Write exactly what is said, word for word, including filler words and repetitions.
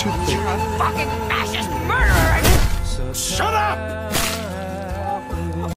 toothpick. You're a fucking fascist murderer! Shut up!